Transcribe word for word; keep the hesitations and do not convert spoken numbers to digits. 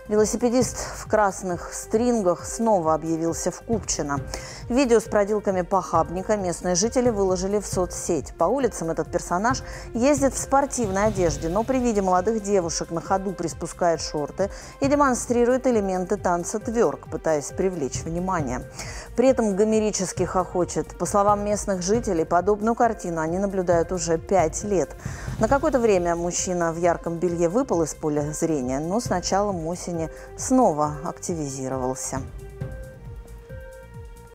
Велосипедист в красных стрингах снова объявился в Купчино. Видео с проделками похабника местные жители выложили в соцсеть. По улицам этот персонаж ездит в спортивной одежде, но при виде молодых девушек на ходу приспускает шорты и демонстрирует элементы танца тверк, пытаясь привлечь внимание. При этом гомерически хохочет. По словам местных жителей, подобную картину они наблюдают уже пять лет. На какое-то время мужчина в ярком белье выпал из поля зрения, но с началом осени снова активизировался.